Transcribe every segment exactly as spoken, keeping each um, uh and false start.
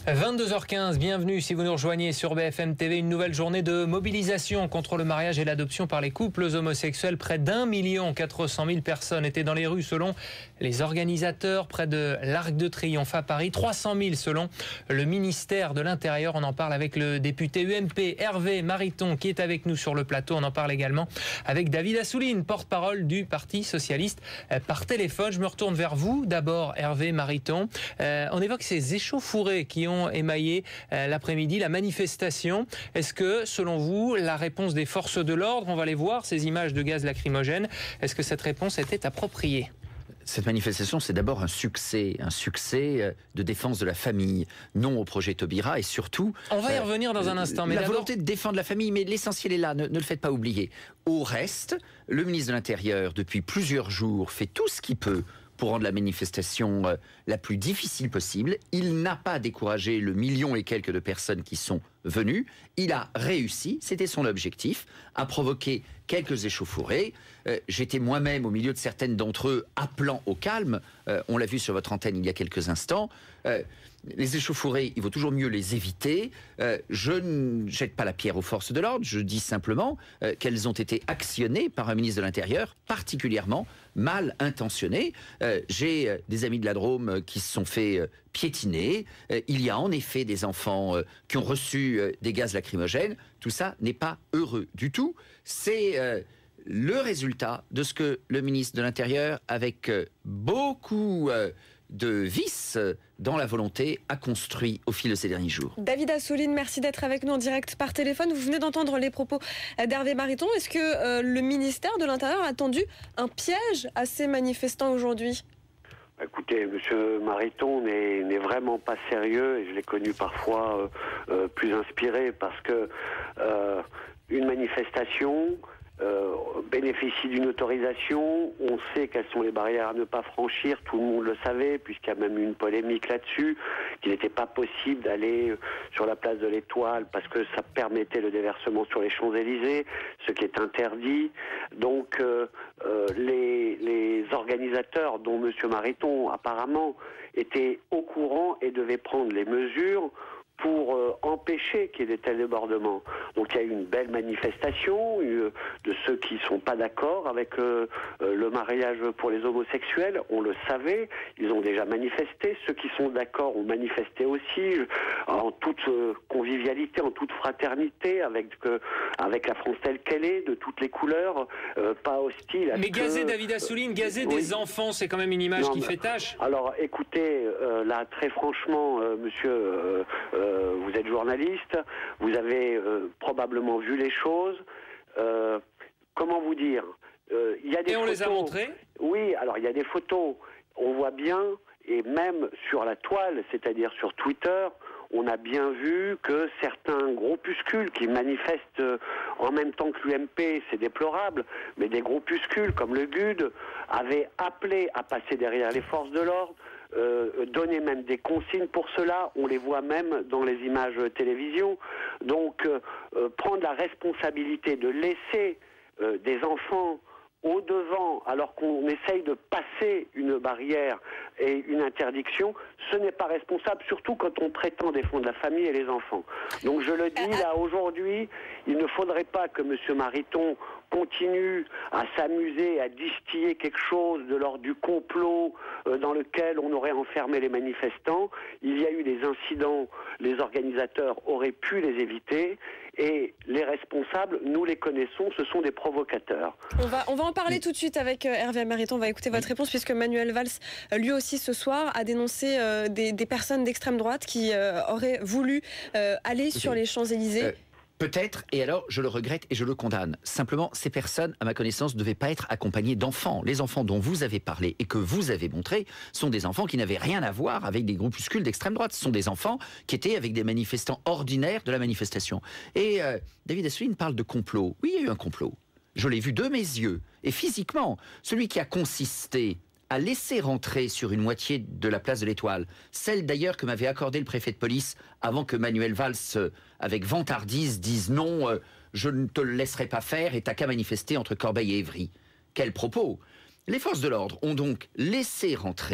vingt-deux heures quinze, bienvenue si vous nous rejoignez sur B F M T V. Une nouvelle journée de mobilisation contre le mariage et l'adoption par les couples homosexuels. Près d'un million quatre cent mille personnes étaient dans les rues selon les organisateurs près de l'Arc de Triomphe à Paris. trois cent mille selon le ministère de l'Intérieur. On en parle avec le député U M P Hervé Mariton qui est avec nous sur le plateau. On en parle également avec David Assouline, porte-parole du Parti Socialiste, par téléphone. Je me retourne vers vous d'abord, Hervé Mariton. Euh, on évoque ces échauffourées qui ont émaillé euh, l'après-midi, la manifestation. Est-ce que, selon vous, la réponse des forces de l'ordre, on va les voir, ces images de gaz lacrymogène, est-ce que cette réponse était appropriée ? Cette manifestation, c'est d'abord un succès, un succès de défense de la famille, non au projet Taubira, et surtout... On va y euh, revenir dans un instant. Mais la d'abord... volonté de défendre la famille, mais l'essentiel est là, ne, ne le faites pas oublier. Au reste, le ministre de l'Intérieur, depuis plusieurs jours, fait tout ce qu'il peut pour rendre la manifestation euh, la plus difficile possible. Il n'a pas découragé le million et quelques de personnes qui sont venues. Il a réussi, c'était son objectif, à provoquer quelques échauffourées. Euh, J'étais moi-même au milieu de certaines d'entre eux appelant au calme. Euh, on l'a vu sur votre antenne il y a quelques instants. Euh, les échauffourées, il vaut toujours mieux les éviter. Euh, je ne jette pas la pierre aux forces de l'ordre, je dis simplement euh, qu'elles ont été actionnées par un ministre de l'Intérieur particulièrement mal intentionné. Euh, J'ai euh, des amis de la Drôme euh, qui se sont fait euh, piétiner. Euh, il y a en effet des enfants euh, qui ont reçu euh, des gaz lacrymogènes. Tout ça n'est pas heureux du tout. C'est euh, le résultat de ce que le ministre de l'Intérieur, avec euh, beaucoup... Euh, de vices dans la volonté, a construit au fil de ces derniers jours. David Assouline, merci d'être avec nous en direct par téléphone. Vous venez d'entendre les propos d'Hervé Mariton. Est-ce que euh, le ministère de l'Intérieur a tendu un piège à ces manifestants aujourd'hui ? Écoutez, monsieur Mariton n'est, n'est vraiment pas sérieux, et je l'ai connu parfois euh, euh, plus inspiré, parce que euh, une manifestation... Euh, bénéficie d'une autorisation, on sait quelles sont les barrières à ne pas franchir, tout le monde le savait, puisqu'il y a même eu une polémique là-dessus, qu'il n'était pas possible d'aller sur la place de l'Étoile parce que ça permettait le déversement sur les Champs-Élysées, ce qui est interdit. Donc euh, euh, les, les organisateurs, dont monsieur Mariton apparemment, étaient au courant et devaient prendre les mesures pour euh, empêcher qu'il y ait des tels débordements. Donc il y a eu une belle manifestation euh, de ceux qui ne sont pas d'accord avec euh, euh, le mariage pour les homosexuels. On le savait, ils ont déjà manifesté. Ceux qui sont d'accord ont manifesté aussi, euh, en toute euh, convivialité, en toute fraternité, avec, euh, avec la France telle qu'elle est, de toutes les couleurs, euh, pas hostile. À mais gazer, que, David Assouline, gazer euh, des oui. enfants, c'est quand même une image non, qui mais, fait tâche. Alors écoutez, euh, là très franchement, euh, monsieur... Euh, euh, vous êtes journaliste, vous avez euh, probablement vu les choses. Euh, comment vous dire euh, il y a des Et on photos, les a montrées ? Oui, alors il y a des photos. On voit bien, et même sur la toile, c'est-à-dire sur Twitter, on a bien vu que certains groupuscules qui manifestent en même temps que l'U M P, c'est déplorable, mais des groupuscules comme le G U D avaient appelé à passer derrière les forces de l'ordre, Euh, donner même des consignes pour cela, on les voit même dans les images télévision. Donc euh, euh, prendre la responsabilité de laisser euh, des enfants au devant alors qu'on essaye de passer une barrière et une interdiction, ce n'est pas responsable, surtout quand on prétend défendre la famille et les enfants. Donc je le dis là aujourd'hui, il ne faudrait pas que monsieur Mariton continue à s'amuser, à distiller quelque chose de l'ordre du complot euh, dans lequel on aurait enfermé les manifestants. Il y a eu des incidents, les organisateurs auraient pu les éviter, et les responsables, nous les connaissons, ce sont des provocateurs. On va, on va en parler tout de suite avec Hervé Mariton, on va écouter votre réponse, puisque Manuel Valls, lui aussi ce soir, a dénoncé euh, des, des personnes d'extrême droite qui euh, auraient voulu euh, aller sur les Champs-Élysées. Euh... Peut-être, et alors je le regrette et je le condamne. Simplement, ces personnes, à ma connaissance, ne devaient pas être accompagnées d'enfants. Les enfants dont vous avez parlé et que vous avez montré sont des enfants qui n'avaient rien à voir avec des groupuscules d'extrême droite. Ce sont des enfants qui étaient avec des manifestants ordinaires de la manifestation. Et euh, David Assouline parle de complot. Oui, il y a eu un complot. Je l'ai vu de mes yeux, et physiquement. Celui qui a consisté à laisser rentrer sur une moitié de la place de l'Étoile, celle d'ailleurs que m'avait accordé le préfet de police avant que Manuel Valls, euh, avec vantardise, dise non, euh, je ne te le laisserai pas faire et t'as qu'à manifester entre Corbeil et Évry. Quel propos! Les forces de l'ordre ont donc laissé rentrer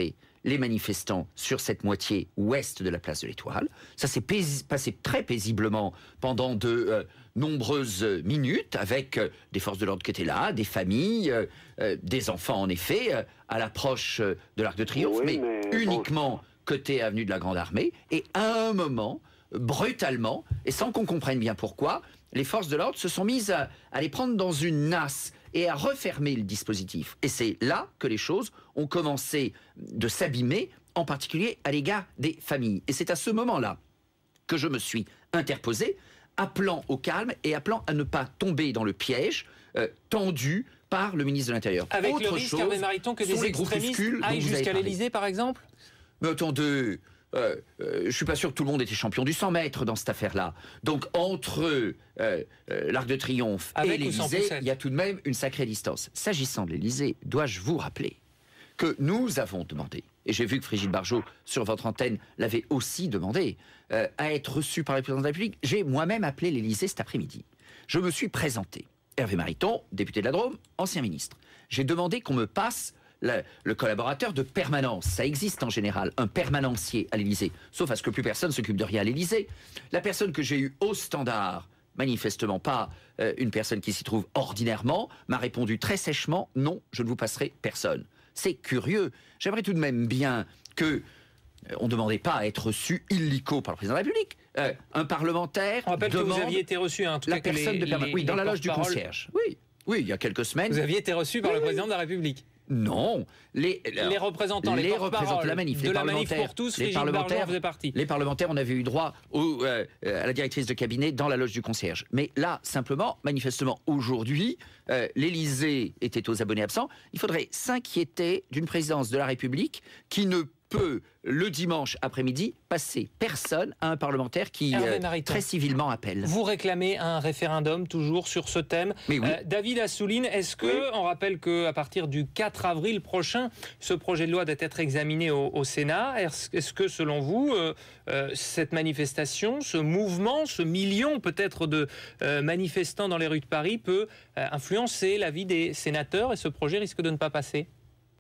les manifestants sur cette moitié ouest de la place de l'Étoile. Ça s'est passé très paisiblement pendant de euh, nombreuses minutes, avec euh, des forces de l'ordre qui étaient là, des familles, euh, euh, des enfants en effet, euh, à l'approche euh, de l'Arc de Triomphe, oui, mais, mais uniquement bon. côté avenue de la Grande Armée. Et à un moment, brutalement, et sans qu'on comprenne bien pourquoi, les forces de l'ordre se sont mises à, à les prendre dans une nasse et à refermer le dispositif. Et c'est là que les choses ont commencé de s'abîmer, en particulier à l'égard des familles. Et c'est à ce moment-là que je me suis interposé, appelant au calme et appelant à ne pas tomber dans le piège euh, tendu par le ministre de l'Intérieur. Avec Autre le risque, chose, Hervé Mariton, que des extrémistes aillent jusqu'à l'Élysée, par exemple ? Mais attendez... Euh, euh, je suis pas sûr que tout le monde était champion du cent mètres dans cette affaire-là. Donc entre euh, euh, l'Arc de Triomphe Avec et l'Élysée, il y a tout de même une sacrée distance. S'agissant de l'Élysée, dois-je vous rappeler que nous avons demandé, et j'ai vu que Brigitte Bardot sur votre antenne l'avait aussi demandé, euh, à être reçu par le président de la République. J'ai moi-même appelé l'Élysée cet après-midi. Je me suis présenté. Hervé Mariton, député de la Drôme, ancien ministre. J'ai demandé qu'on me passe Le, le collaborateur de permanence. Ça existe en général, un permanencier à l'Élysée, sauf à ce que plus personne s'occupe de rien à l'Élysée. La personne que j'ai eue au standard, manifestement pas euh, une personne qui s'y trouve ordinairement, m'a répondu très sèchement, non, je ne vous passerai personne. C'est curieux. J'aimerais tout de même bien que euh, on ne demandait pas à être reçu illico par le président de la République. Euh, un parlementaire On rappelle demande que vous aviez été reçu, hein, en tout la cas, personne les, de permanence. Oui, dans la loge du concierge. Oui, oui, il y a quelques semaines. Vous aviez été reçu par oui, le président de la République. Non, les, les représentants, les, les représentants de la manif, de les la manif pour tous, les parlementaires faisaient partie. Les parlementaires, on avait eu droit au, euh, à la directrice de cabinet dans la loge du concierge. Mais là, simplement, manifestement, aujourd'hui, euh, l'Élysée était aux abonnés absents. Il faudrait s'inquiéter d'une présidence de la République qui ne peut, le dimanche après-midi, passer personne à un parlementaire qui euh, très civilement appelle. Vous réclamez un référendum toujours sur ce thème. Mais oui. euh, David Assouline, est-ce que, oui. on rappelle qu'à partir du quatre avril prochain, ce projet de loi doit être examiné au, au Sénat. Est-ce, est-ce que, selon vous, euh, euh, cette manifestation, ce mouvement, ce million peut-être de euh, manifestants dans les rues de Paris peut euh, influencer la vie des sénateurs et ce projet risque de ne pas passer ?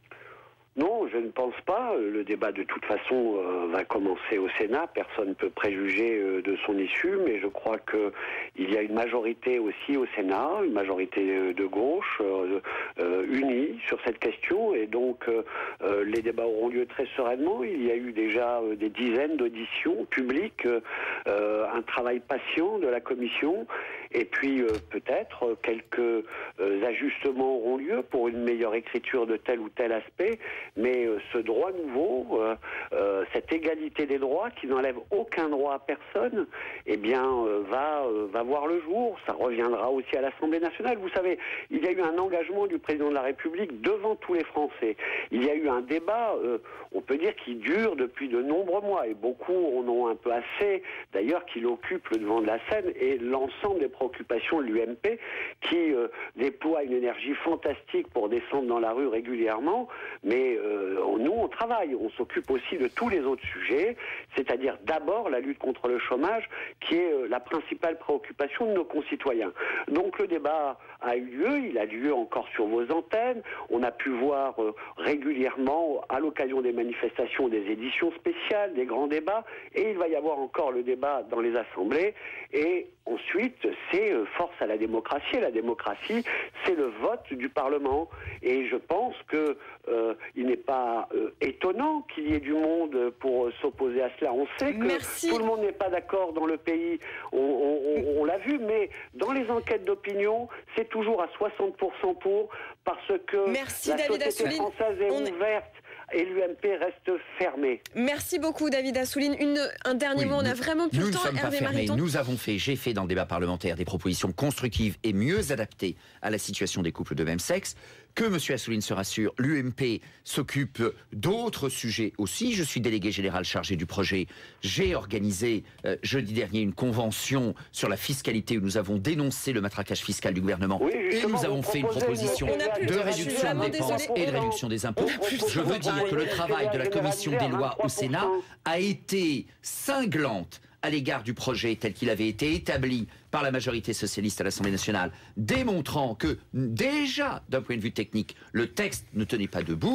Non, je ne pense pas. Le débat, de toute façon, euh, va commencer au Sénat. Personne ne peut préjuger euh, de son issue, mais je crois qu'il y a une majorité aussi au Sénat, une majorité de gauche, euh, euh, unie sur cette question, et donc euh, euh, les débats auront lieu très sereinement. Il y a eu déjà euh, des dizaines d'auditions publiques, euh, un travail patient de la Commission, et puis euh, peut-être quelques euh, ajustements auront lieu pour une meilleure écriture de tel ou tel aspect. Mais euh, ce droit nouveau, euh, euh, cette égalité des droits qui n'enlève aucun droit à personne, eh bien, euh, va, euh, va voir le jour. Ça reviendra aussi à l'Assemblée nationale. Vous savez, il y a eu un engagement du président de la République devant tous les Français. Il y a eu un débat, euh, on peut dire, qui dure depuis de nombreux mois. Et beaucoup en ont un peu assez, d'ailleurs, qu'il occupe le devant de la scène et l'ensemble des préoccupations de l'U M P qui euh, déploie une énergie fantastique pour descendre dans la rue régulièrement. Mais Euh, nous, on travaille, on s'occupe aussi de tous les autres sujets, c'est-à-dire d'abord la lutte contre le chômage, qui est euh, la principale préoccupation de nos concitoyens. Donc le débat a eu lieu, il a lieu encore sur vos antennes, on a pu voir euh, régulièrement, à l'occasion des manifestations, des éditions spéciales, des grands débats, et il va y avoir encore le débat dans les assemblées, et ensuite, c'est euh, force à la démocratie, et la démocratie, c'est le vote du Parlement, et je pense que euh, il n'est pas euh, étonnant qu'il y ait du monde pour euh, s'opposer à cela. On sait que Merci. Tout le monde n'est pas d'accord dans le pays, on, on, on, on l'a vu, mais dans les enquêtes d'opinion, c'est toujours à soixante pour cent pour, parce que Merci, la David société Assouline. française est On est... ouverte. Et l'U M P reste fermée. Merci beaucoup, David Assouline. Une, un dernier oui, mot, on nous, a vraiment plus nous le temps. Nous ne sommes Hervé pas fermés. Mariton. Nous avons fait, j'ai fait dans le débat parlementaire des propositions constructives et mieux adaptées à la situation des couples de même sexe. Que M. Assouline se rassure, l'U M P s'occupe d'autres sujets aussi. Je suis délégué général chargé du projet. J'ai organisé euh, jeudi dernier une convention sur la fiscalité où nous avons dénoncé le matraquage fiscal du gouvernement. Oui, et nous avons fait une proposition une... de réduction des dépenses et de réduction des impôts. Je veux dire que le travail de la commission des lois au Sénat a été cinglante à l'égard du projet tel qu'il avait été établi par la majorité socialiste à l'Assemblée nationale, démontrant que déjà, d'un point de vue technique, le texte ne tenait pas debout.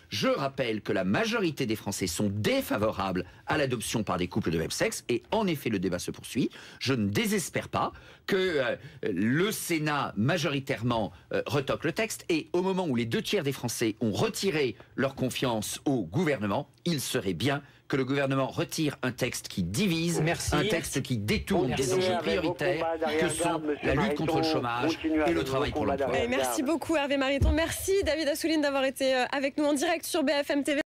Je rappelle que la majorité des Français sont défavorables à l'adoption par des couples de même sexe et en effet le débat se poursuit. Je ne désespère pas que euh, le Sénat majoritairement euh, retoque le texte et au moment où les deux tiers des Français ont retiré leur confiance au gouvernement, il serait bien que le gouvernement retire un texte qui divise, Merci. un texte qui détourne Continuez des enjeux avec prioritaires vos combats que sont d'arrière-garde, monsieur la lutte Mariton. contre le chômage Continuez et avec le vos travail pour combats l'emploi. Eh, merci beaucoup Hervé Mariton. Merci David Assouline d'avoir été euh, avec nous en direct sur B F M T V.